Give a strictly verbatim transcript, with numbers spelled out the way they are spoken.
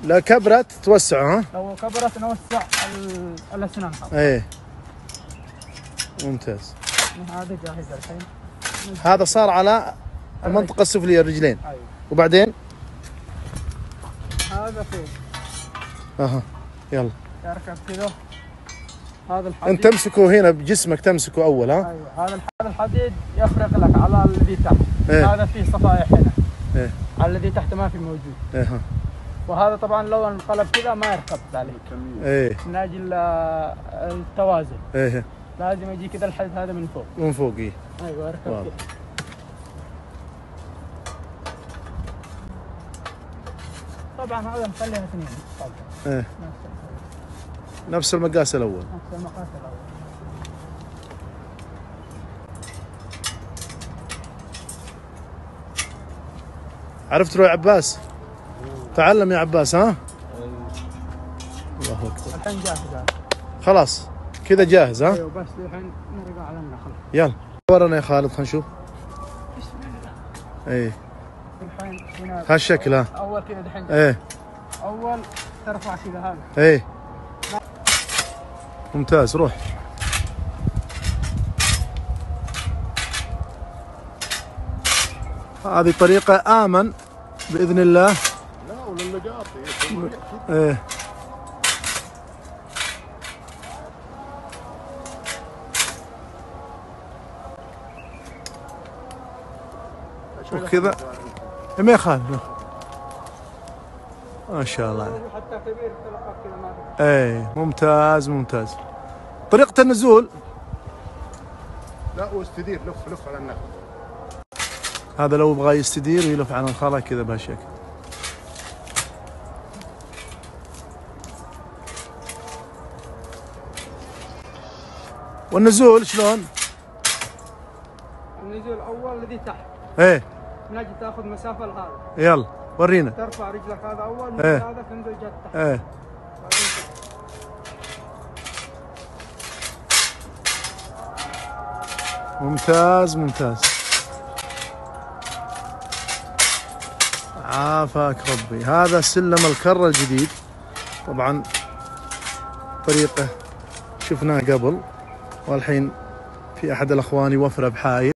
لا كبرت توسع. ها لو كبرت نوسع الاسنان. ايه ممتاز. هذا جاهز الحين. هذا صار على المنطقة السفلية الرجلين. أيوة. وبعدين هذا فوق. اها يلا يركب كذا. هذا الحديد انت تمسكه هنا بجسمك، تمسكه اول. ها ايوه هذا هذا الحديد يفرق لك على الذي تحت. إيه؟ هذا فيه صفائح هنا. ايه على الذي تحت ما في موجود. ايه ها. وهذا طبعا لو انقلب كذا ما يركب عليه. ايه من اجل التوازن. ايه لازم يجي كذا الحديد هذا من فوق. من فوق. ايه ايوه يركب كذا. طبعا هذا مخليها اثنين. ايه نفس المقاس الاول. نفس المقاس الاول. عرفت روي عباس؟ تعلم يا عباس. ها الله اكبر. الحين جاهز هذا. خلاص كذا جاهز. ها ايوه بس الحين نرجع على النخل. يلا ورنا يا خالد خلينا نشوف. بسم الله. ايه الحين هنا هالشكل. ها اول كذا دحين. ايه اول ترفع كذا هذا. ايه ممتاز. روح. هذه طريقة آمن بإذن الله. لا وللقاطي. ايه وكذا ما يخالف. ما شاء الله. حتى كبير تلقى كذا ما. ايه ممتاز ممتاز. طريقة النزول لا واستدير لف لف على النخل. هذا لو يبغى يستدير ويلف على الخلا كذا بهالشكل. والنزول شلون؟ النزول اول الذي تحت. ايه من اجل تاخذ مسافه لهذا. يلا ورينا. ترفع رجلك هذا اول من إيه. هذا تنزل جد تحت. ايه ممتاز ممتاز. عافاك ربي. هذا سلم الكرة الجديد. طبعا طريقة شفناه قبل، والحين في أحد الأخوان يوفره بحايل.